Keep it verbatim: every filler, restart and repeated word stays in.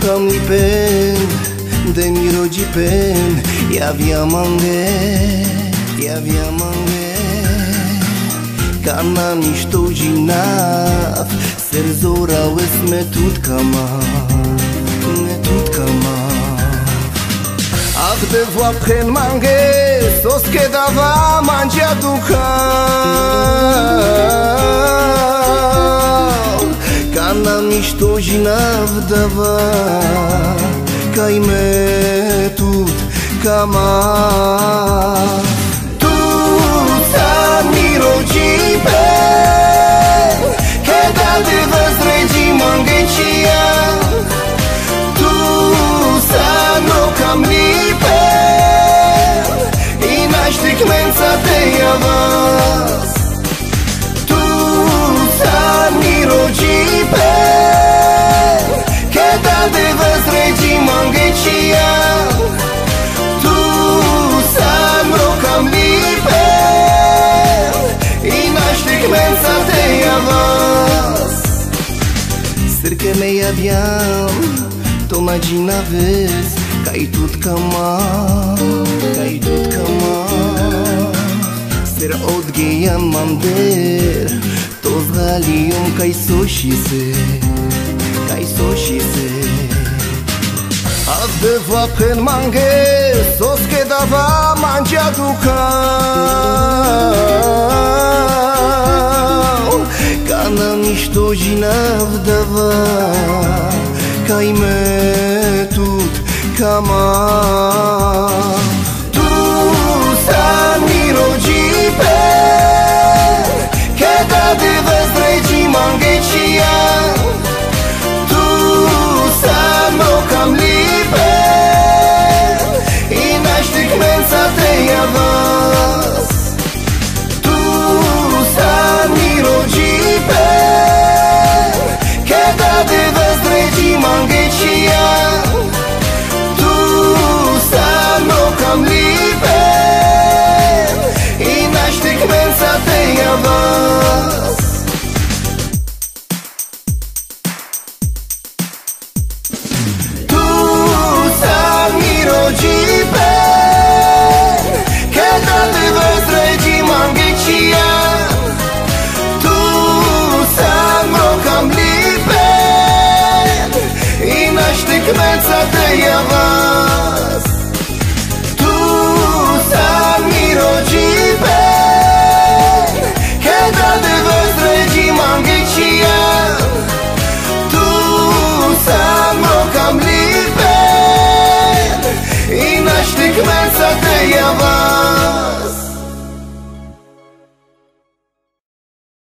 kam li pen, de mi rogi pen, ja via mange, ja via mange. Kana mi što gjinav, ser zora wes me tut kama, me tut kama. Ach de vua pren mange, sos ke dava mangia duka. Kana mi što gjinav dava, kaj me tut kama. Sırke me javiam, to magina vez, kaj tut kama, kaj tut kama. Ser odgejam mander, to zgalium kaj soshi se, kaj soshi se. Aż de vua pren mange, sos ke dava mangia duka. Kana mi što gjinav dava, kaj me tut kama. Tu sam mi rogi pen, kada de vezređi mangećija. Tu sam rokam li pen, i naštik men sa te javas. Tu sam mi rogi Of